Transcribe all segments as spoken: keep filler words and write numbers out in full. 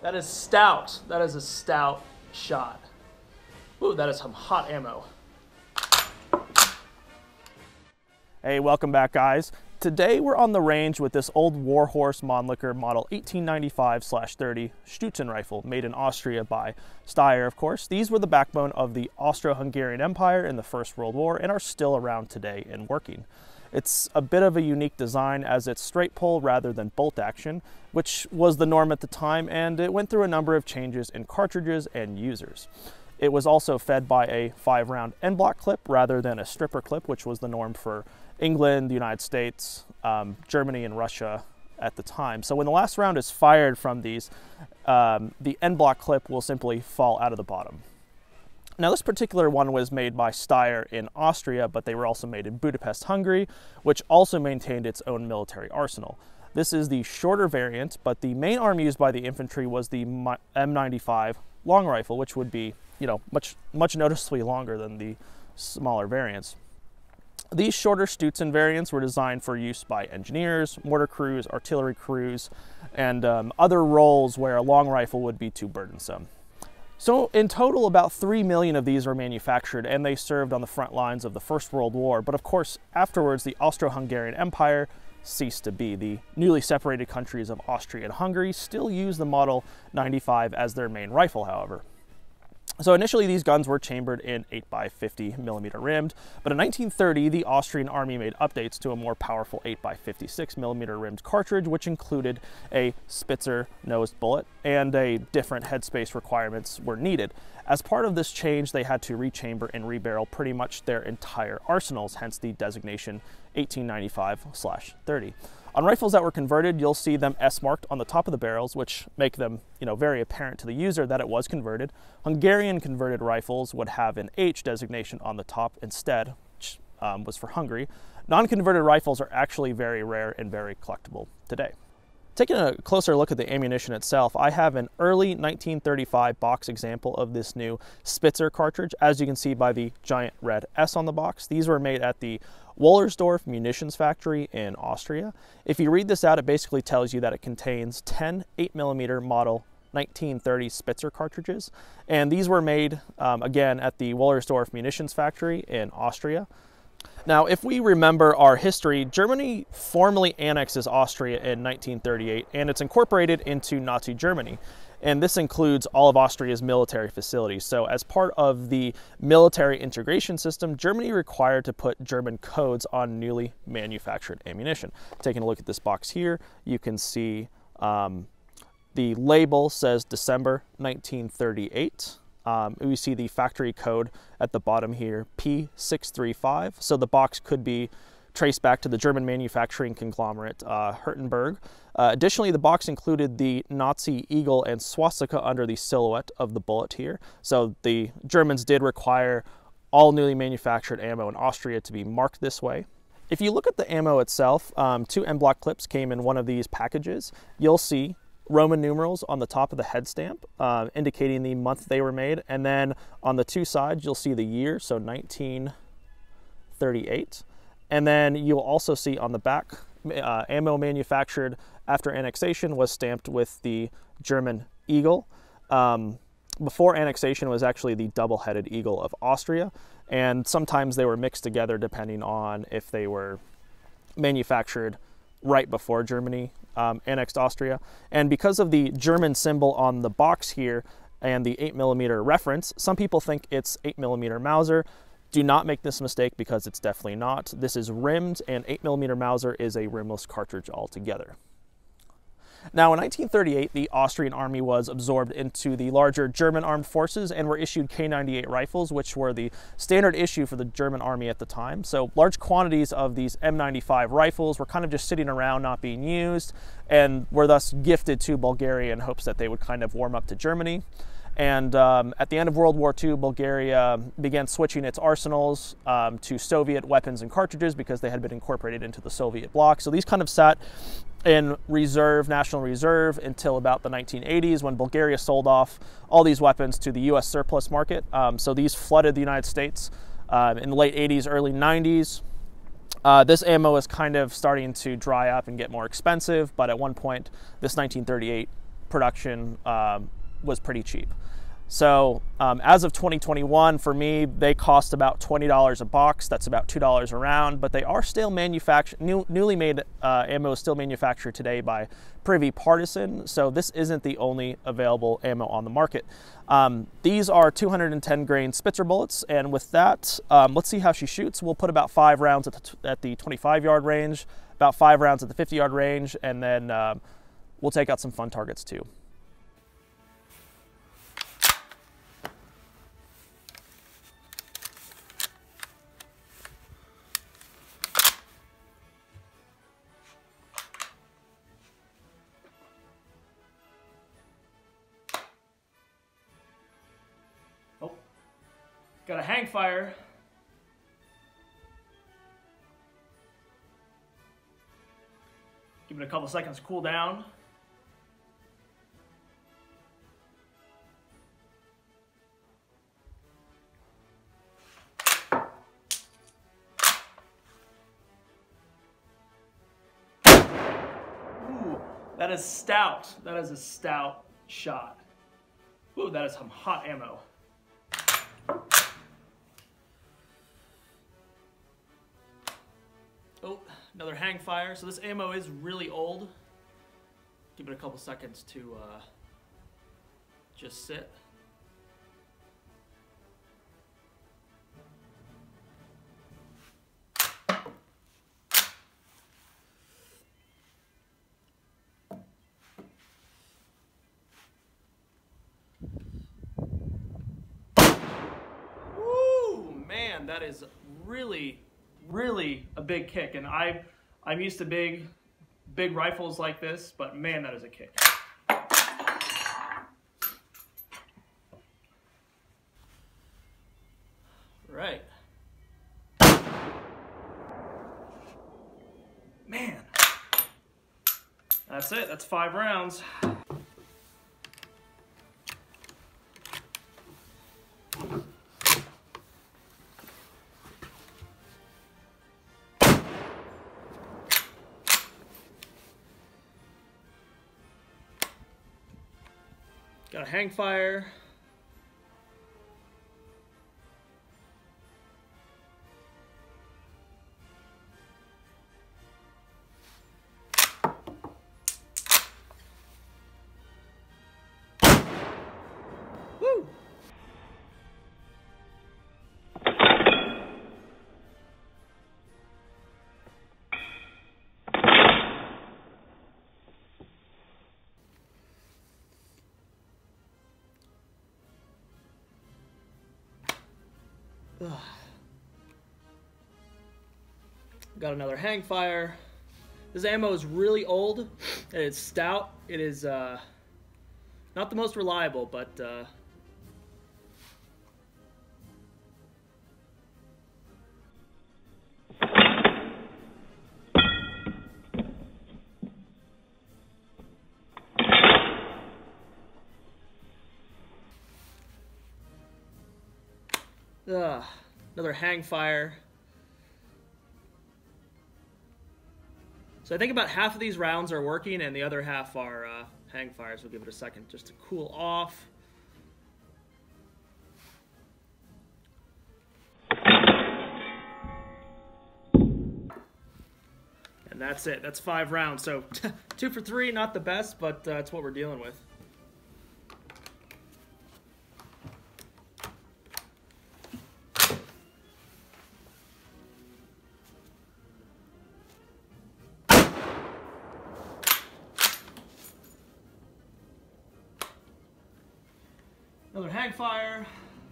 That is stout. That is a stout shot. Ooh, that is some hot ammo. Hey, welcome back, guys. Today we're on the range with this old Warhorse Mannlicher model eighteen ninety-five thirty Stutzen rifle made in Austria by Steyr, of course. These were the backbone of the Austro-Hungarian Empire in the First World War and are still around today and working. It's a bit of a unique design as it's straight pull rather than bolt action, which was the norm at the time, and it went through a number of changes in cartridges and users. It was also fed by a five round end block clip rather than a stripper clip, which was the norm for England, the United States, um, Germany, and Russia at the time. So when the last round is fired from these, um, the end block clip will simply fall out of the bottom. Now, this particular one was made by Steyr in Austria, but they were also made in Budapest, Hungary, which also maintained its own military arsenal. This is the shorter variant, but the main arm used by the infantry was the M ninety-five long rifle, which would be, you know, much, much noticeably longer than the smaller variants. These shorter Stutzen variants were designed for use by engineers, mortar crews, artillery crews, and um, other roles where a long rifle would be too burdensome. So in total, about three million of these were manufactured, and they served on the front lines of the First World War. But of course, afterwards, the Austro-Hungarian Empire ceased to be. The newly separated countries of Austria and Hungary still use the Model ninety-five as their main rifle, however. So initially these guns were chambered in eight by fifty millimeter rimmed, but in nineteen thirty the Austrian army made updates to a more powerful eight by fifty-six millimeter rimmed cartridge, which included a Spitzer nosed bullet, and a different headspace requirements were needed. As part of this change, they had to rechamber and rebarrel pretty much their entire arsenals, hence the designation eighteen ninety-five thirty. On rifles that were converted, you'll see them S-marked on the top of the barrels, which make them, you know, very apparent to the user that it was converted. Hungarian converted rifles would have an H designation on the top instead, which um, was for Hungary. Non-converted rifles are actually very rare and very collectible today. Taking a closer look at the ammunition itself, I have an early nineteen thirty-five box example of this new Spitzer cartridge, as you can see by the giant red S on the box. These were made at the Wollersdorf munitions factory in Austria. If you read this out, it basically tells you that it contains ten eight millimeter model nineteen thirty Spitzer cartridges, and these were made um, again at the Wollersdorf munitions factory in Austria. Now, if we remember our history, Germany formally annexes Austria in nineteen thirty-eight, and it's incorporated into Nazi Germany. And this includes all of Austria's military facilities. So as part of the military integration system, Germany required to put German codes on newly manufactured ammunition. Taking a look at this box here, you can see um, the label says December nineteen thirty-eight. Um, we see the factory code at the bottom here, P six three five. So the box could be traced back to the German manufacturing conglomerate uh, Hurtenberg. Uh, additionally, the box included the Nazi eagle and swastika under the silhouette of the bullet here. So the Germans did require all newly manufactured ammo in Austria to be marked this way. If you look at the ammo itself, um, two end block clips came in one of these packages. You'll see Roman numerals on the top of the head stamp, uh, indicating the month they were made. And then on the two sides, you'll see the year, so nineteen thirty-eight. And then you'll also see on the back, uh, ammo manufactured after annexation was stamped with the German eagle. Um, before annexation was actually the double-headed eagle of Austria, and sometimes they were mixed together depending on if they were manufactured right before Germany um, annexed Austria. And because of the German symbol on the box here and the eight millimeter reference, some people think it's eight millimeter Mauser. Do not make this mistake because it's definitely not. This is rimmed, and eight millimeter Mauser is a rimless cartridge altogether. Now, in nineteen thirty-eight, the Austrian army was absorbed into the larger German armed forces and were issued K ninety-eight rifles, which were the standard issue for the German army at the time. So large quantities of these M ninety-five rifles were kind of just sitting around not being used, and were thus gifted to Bulgaria in hopes that they would kind of warm up to Germany. And um, at the end of World War Two, Bulgaria began switching its arsenals um, to Soviet weapons and cartridges because they had been incorporated into the Soviet bloc. So these kind of sat in reserve, national reserve, until about the nineteen eighties, when Bulgaria sold off all these weapons to the U S surplus market. Um, so these flooded the United States um, in the late eighties, early nineties. Uh, this ammo is kind of starting to dry up and get more expensive, but at one point, this nineteen thirty-eight production um, was pretty cheap. So um, as of twenty twenty-one, for me, they cost about twenty dollars a box. That's about two dollars a round, but they are still manufactured, new, newly made uh, ammo is still manufactured today by Privy Partisan. So this isn't the only available ammo on the market. Um, these are two hundred ten grain Spitzer bullets, and with that, um, let's see how she shoots. We'll put about five rounds at the, at the twenty-five yard range, about five rounds at the fifty yard range, and then um, we'll take out some fun targets too. Oh, got a hang fire. Give it a couple seconds to cool down. Ooh, that is stout. That is a stout shot. Ooh, that is some hot ammo. Oh, another hang fire. So this ammo is really old. Give it a couple seconds to uh, just sit. Woo, man, that is really really a big kick, and I, I'm used to big, big rifles like this, but man, that is a kick. Right. Man. That's it, that's five rounds. Got a hang fire. Woo! Ugh. Got another hang fire. This ammo is really old, and it's stout. It is uh, not the most reliable, but uh, Ugh, another hang fire. So I think about half of these rounds are working and the other half are uh, hang fires. We'll give it a second just to cool off. And that's it. That's five rounds. So two for three, not the best, but uh, it's what we're dealing with. Another hang fire.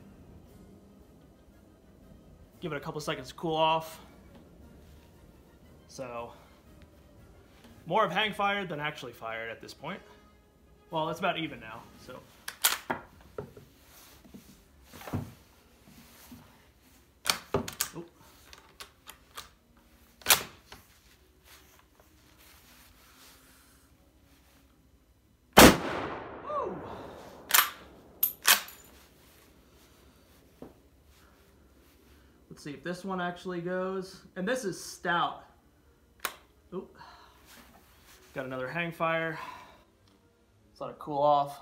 Give it a couple seconds to cool off. So, more of hang fired than actually fired at this point. Well, it's about even now, so. Oh. Woo. Let's see if this one actually goes. And this is stout. Oop. Got another hang fire. It's let it cool off.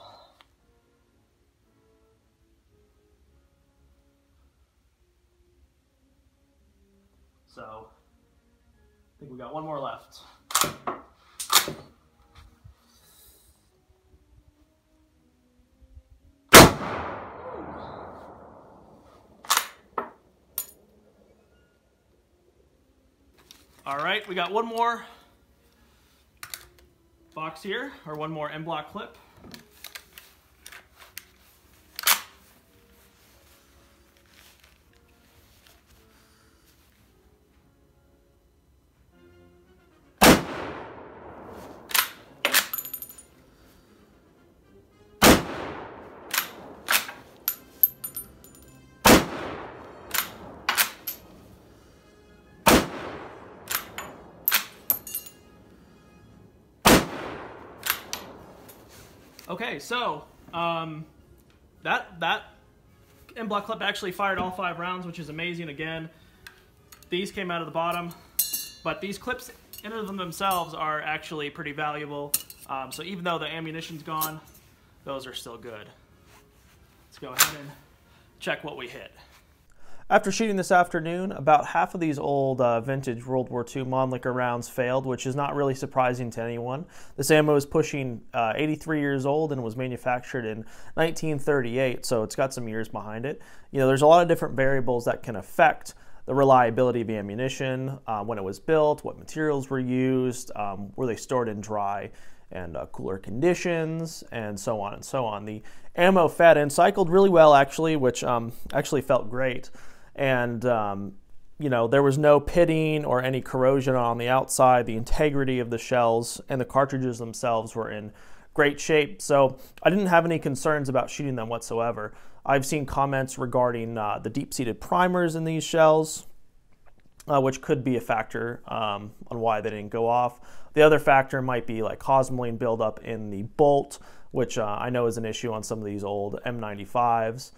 So, I think we got one more left. All right, we got one more box here, or one more M block clip. Okay, so um, that that M block clip actually fired all five rounds, which is amazing. Again, these came out of the bottom, but these clips in and of themselves are actually pretty valuable. Um, so even though the ammunition's gone, those are still good. Let's go ahead and check what we hit. After shooting this afternoon, about half of these old uh, vintage World War Two Mannlicher rounds failed, which is not really surprising to anyone. This ammo is pushing uh, eighty-three years old and was manufactured in nineteen thirty-eight, so it's got some years behind it. You know, there's a lot of different variables that can affect the reliability of ammunition, uh, when it was built, what materials were used, um, were they stored in dry and uh, cooler conditions, and so on and so on. The ammo fed and cycled really well, actually, which um, actually felt great. And, um, you know, there was no pitting or any corrosion on the outside. The integrity of the shells and the cartridges themselves were in great shape. So I didn't have any concerns about shooting them whatsoever. I've seen comments regarding uh, the deep-seated primers in these shells, uh, which could be a factor um, on why they didn't go off. The other factor might be like cosmoline buildup in the bolt, which uh, I know is an issue on some of these old M ninety-fives.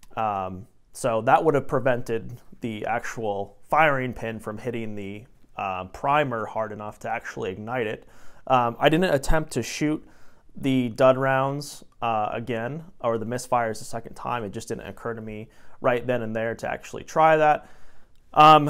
Um, So that would have prevented the actual firing pin from hitting the uh, primer hard enough to actually ignite it. Um, I didn't attempt to shoot the dud rounds uh, again, or the misfires a second time. It just didn't occur to me right then and there to actually try that. Um,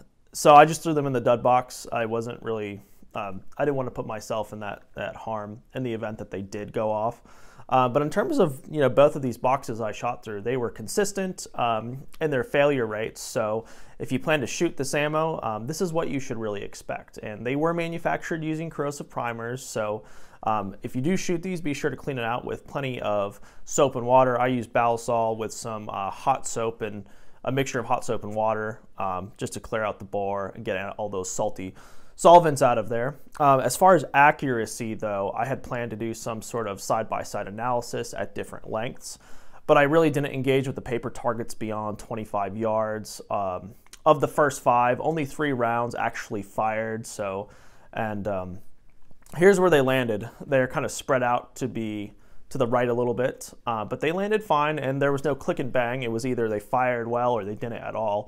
so I just threw them in the dud box. I wasn't really, um, I didn't want to put myself in that, that harm in the event that they did go off. Uh, but in terms of, you know, both of these boxes I shot through, they were consistent um, in their failure rates. So if you plan to shoot this ammo, um, this is what you should really expect. And they were manufactured using corrosive primers. So um, if you do shoot these, be sure to clean it out with plenty of soap and water. I use Balisol with some uh, hot soap and a mixture of hot soap and water um, just to clear out the bore and get all those salty solvents out of there. Um, as far as accuracy, though, I had planned to do some sort of side-by-side analysis at different lengths, but I really didn't engage with the paper targets beyond twenty-five yards. Um, of the first five, only three rounds actually fired. So, and um, here's where they landed. They're kind of spread out to be to the right a little bit, uh, but they landed fine, and there was no click and bang. It was either they fired well or they didn't at all.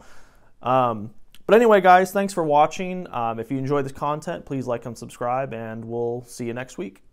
Um, But anyway, guys, thanks for watching. Um, if you enjoy this content, please like and subscribe, and we'll see you next week.